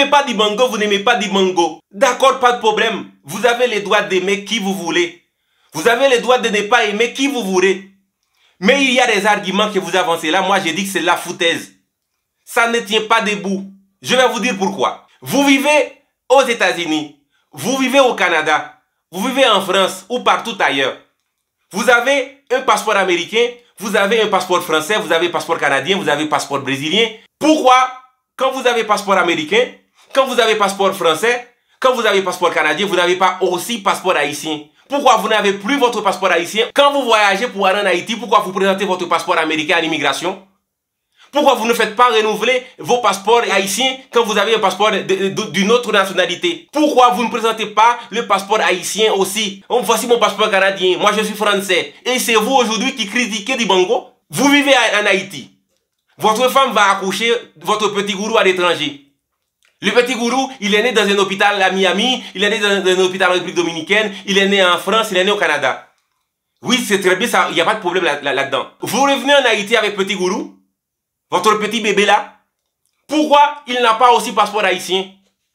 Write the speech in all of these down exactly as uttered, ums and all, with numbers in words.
n'aimez pas Dibango, vous n'aimez pas Dibango. D'accord, pas de problème. Vous avez le droit d'aimer qui vous voulez. Vous avez le droit de ne pas aimer qui vous voulez. Mais il y a des arguments que vous avancez là. Moi, j'ai dit que c'est la foutaise. Ça ne tient pas debout. Je vais vous dire pourquoi. Vous vivez aux États-Unis. Vous vivez au Canada. Vous vivez en France ou partout ailleurs. Vous avez un passeport américain. Vous avez un passeport français. Vous avez un passeport canadien. Vous avez un passeport brésilien. Pourquoi, quand vous avez un passeport américain, quand vous avez un passeport français, quand vous avez un passeport canadien, vous n'avez pas aussi passeport haïtien? Pourquoi vous n'avez plus votre passeport haïtien? Quand vous voyagez pour aller en Haïti, pourquoi vous présentez votre passeport américain à l'immigration? Pourquoi vous ne faites pas renouveler vos passeports haïtiens quand vous avez un passeport d'une autre nationalité? Pourquoi vous ne présentez pas le passeport haïtien aussi? Oh, voici mon passeport canadien, moi je suis français. Et c'est vous aujourd'hui qui critiquez Dibango? Vous vivez en Haïti. Votre femme va accoucher votre petit gourou à l'étranger. Le petit gourou, il est né dans un hôpital à Miami, il est né dans un hôpital en République Dominicaine, il est né en France, il est né au Canada. Oui, c'est très bien, ça, il n'y a pas de problème là-dedans. Là, là, vous revenez en Haïti avec petit gourou, votre petit bébé là. Pourquoi il n'a pas aussi passeport haïtien?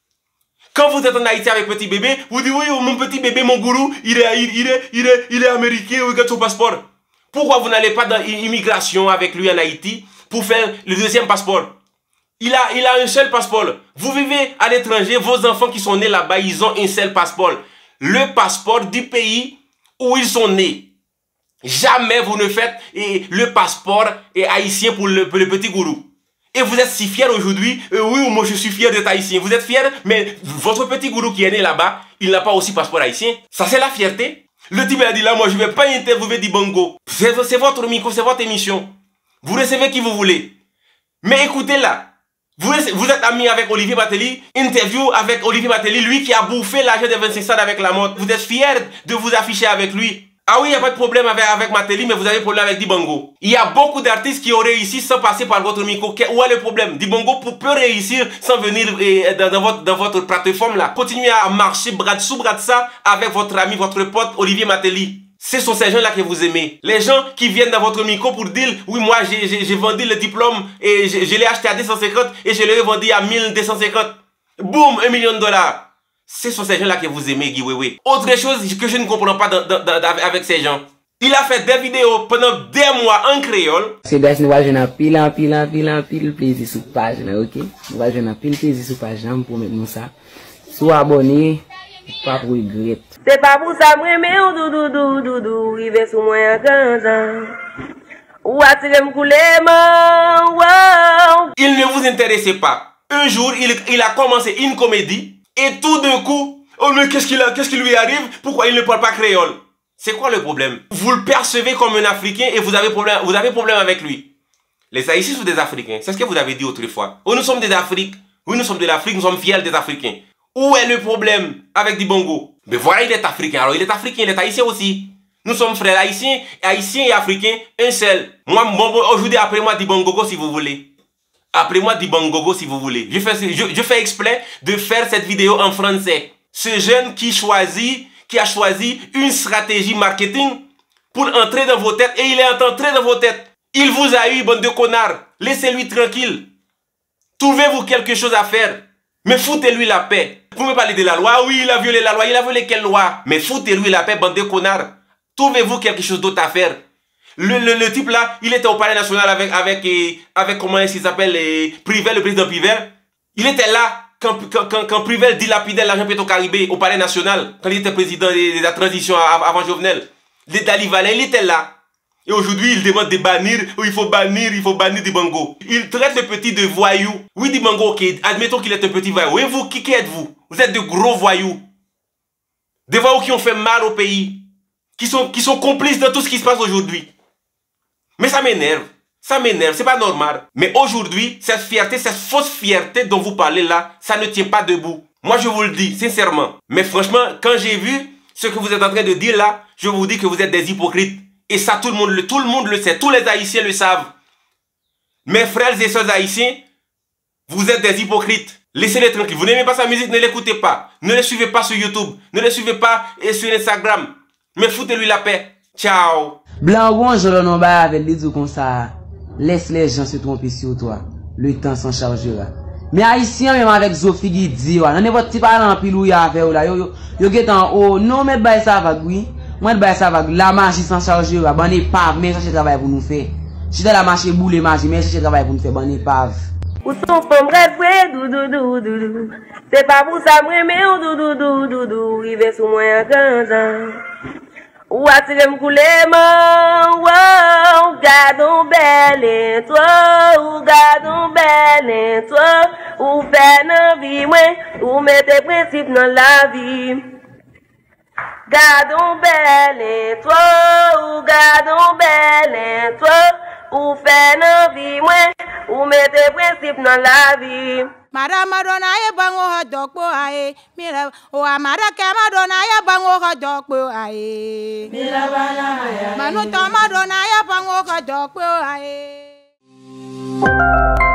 Quand vous êtes en Haïti avec petit bébé, vous dites oui, mon petit bébé, mon gourou, il est, il, il est, il est, il est américain, regarde son passeport. Pourquoi vous n'allez pas dans l'immigration avec lui en Haïti pour faire le deuxième passeport? Il a, il a un seul passeport. Vous vivez à l'étranger, vos enfants qui sont nés là-bas, ils ont un seul passeport. Le passeport du pays où ils sont nés. Jamais vous ne faites et, le passeport et haïtien pour le, pour le petit gourou. Et vous êtes si fiers aujourd'hui. Euh, oui, moi je suis fier d'être haïtien. Vous êtes fiers, mais votre petit gourou qui est né là-bas, il n'a pas aussi passeport haïtien. Ça c'est la fierté. Le type a dit là, moi je ne vais pas interviewer Dibango. C'est votre micro, c'est votre émission. Vous recevez qui vous voulez. Mais écoutez là. Vous, vous êtes ami avec Olivier Batelli, interview avec Olivier Batelli, lui qui a bouffé l'argent des vingt-cinq cents avec la mort. Vous êtes fiers de vous afficher avec lui. Ah oui, il n'y a pas de problème avec, avec Batelli, mais vous avez problème avec Dibango. Il y a beaucoup d'artistes qui ont réussi sans passer par votre micro. Où est le problème? Dibango peut réussir sans venir eh, dans, dans, votre, dans votre plateforme là. Continuez à marcher bras dessous, bras de ça avec votre ami, votre pote Olivier Batelli. Ce sont ces gens-là que vous aimez. Les gens qui viennent dans votre micro pour dire « Oui, moi, j'ai vendu le diplôme et je, je l'ai acheté à deux cent cinquante et je l'ai vendu à mille deux cent cinquante. Boum, un million de dollars. » Ce sont ces gens-là que vous aimez, Guy Wewe. Autre chose que je ne comprends pas dans, dans, dans, avec ces gens. Il a fait des vidéos pendant des mois en créole. C'est bien, nous allons jouer pile, en pile, en pile, en pile, plaisir sur page, ok? Nous allons jouer pile, plaisir sur page, pour mettre nous ça. Sois abonné. Pas pour regret. C'est pas pour ça, moi, mais ou doudou, doudou, doudou, il va sous moi à quinze ans. Ou attirer me couler, wow. Il ne vous intéressait pas. Un jour, il, il a commencé une comédie, et tout d'un coup, oh mais qu'est-ce qu'il a, qu'est-ce qui lui arrive? Pourquoi il ne parle pas créole? C'est quoi le problème? Vous le percevez comme un Africain et vous avez problème, vous avez problème avec lui. Les Haïtiens sont des Africains. C'est ce que vous avez dit autrefois. Oh, nous sommes des Afriques. Oui, nous sommes de l'Afrique, nous sommes fiers des Africains. Où est le problème avec Dibango? Mais voilà, il est africain. Alors, il est africain, il est haïtien aussi. Nous sommes frères haïtiens, haïtiens et africains, un seul. Moi, aujourd'hui, appelez-moi Dibango si vous voulez. Appelez-moi Dibango si vous voulez. Je fais, je, je fais exprès de faire cette vidéo en français. Ce jeune qui choisit, qui a choisi une stratégie marketing pour entrer dans vos têtes, et il est entré dans vos têtes. Il vous a eu, bande de connards. Laissez-lui tranquille. Trouvez-vous quelque chose à faire. Mais foutez-lui la paix. Vous me parlez de la loi. Oui, il a violé la loi. Il a violé quelle loi? Mais foutez-lui la paix, bande de connards. Trouvez-vous quelque chose d'autre à faire. Le, le, le type là, il était au palais national avec, avec, avec, avec comment il s'appelle, Privel, le président Privel. Il était là quand, quand, quand, quand Privel dilapidait l'argent Petro-Caribé au palais national, quand il était président de, de la transition avant Jovenel. Dali Valin, il était là. Et aujourd'hui, il demande de bannir, ou il faut bannir, il faut bannir Dibango. Il traite le petit de voyou. Oui, Dibango, ok, admettons qu'il est un petit voyou. Et vous, qui, qui êtes-vous? Vous êtes de gros voyous. Des voyous qui ont fait mal au pays. Qui sont, qui sont complices de tout ce qui se passe aujourd'hui. Mais ça m'énerve. Ça m'énerve, c'est pas normal. Mais aujourd'hui, cette fierté, cette fausse fierté dont vous parlez là, ça ne tient pas debout. Moi, je vous le dis, sincèrement. Mais franchement, quand j'ai vu ce que vous êtes en train de dire là, je vous dis que vous êtes des hypocrites. Et ça, tout le monde le, tout le monde le sait. Tous les Haïtiens le savent. Mes frères et sœurs haïtiens, vous êtes des hypocrites. Laissez-les tranquilles. Vous n'aimez pas sa musique, ne l'écoutez pas. Ne les suivez pas sur YouTube. Ne les suivez pas sur Instagram. Mais foutez-lui la paix. Ciao. Blanc rouge, le nom avec les deux comme ça. Laisse les gens se tromper sur toi. Le temps s'en chargera. Mais haïtien même avec Zofi qui dit ouais, n'importe petit parent pile ou ya avec là yo yo yo get en haut non mais bail ça va oui. Moi bail ça va la marché sans charger va ban épave mais chercher travail pour nous faire. Si dans la marché boule marché mais chercher travail pour nous faire ban épave. Ou son femme rêve doudou doudou doudou. C'est pas pour ça me mais ou doudou doudou doudou, rive sous moi à quinze ans. Ou attire me couler man, wow, gardons belle toi, ou gardons belle toi, ou fait dans vie moi, ou mettez principe dans la vie. Gardons belle toi, ou gardons belle toi, ou fait dans vie moi, ou mettez principe dans la vie. Madame Madonna ye bango ha dokpo aye mira o amara ke Madonna ye bango ha dokpo aye mira bana ya manu to Madonna ye bango ha dokpo aye